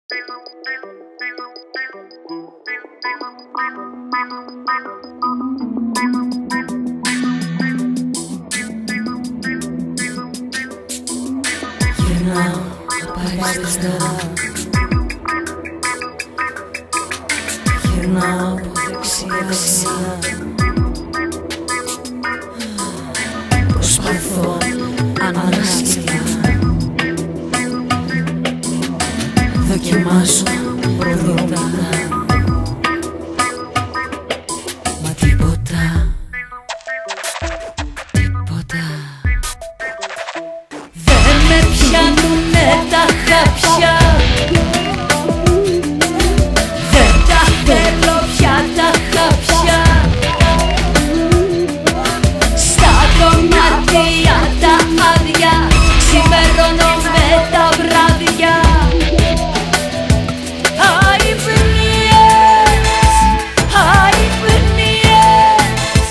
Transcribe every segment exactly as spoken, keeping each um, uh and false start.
Γυρνάω απαριστά, γυρνάω από δεξιά-δεξιά. Προσπαθώ ανάσκελα, δοκιμάζω προβλήματα, μα τίποτα, τίποτα. Δεν με πιάνουνε τα χάπια, δεν τα θέλω πια τα χάπια. Στα δωμάτια τα άδεια ξημερώνω με τα βράδια. Αϊπνίες, αϊπνίες,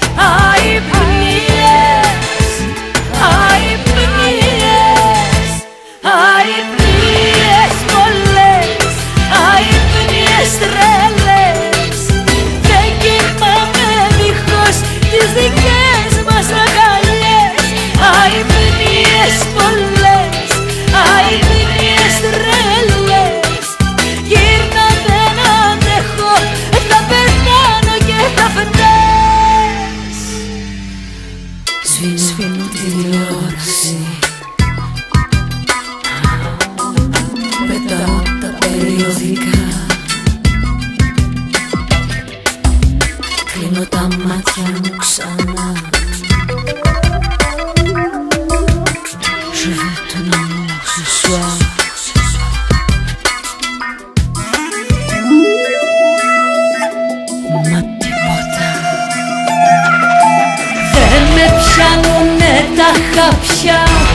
αϊπνίες, αϊπνίες, αϊπνίες πολλές, αϊπνίες τρελές. Δεν κοιμάμαι δίχως τις δικές μας αγκαλιές. Αϊπνίες πολλές, αϊπνίες τρελές. Γύρνα δεν αντέχω, θα πεθάνω και θα φνες. Σβήνω τη τηλεόραση, πετάω τα περιοδικά, κλείνω τα μάτια μου ξανά. Je veux ton amour ce soir. Μα τίποτα. Δεν με πιάνουνε τα χάπια,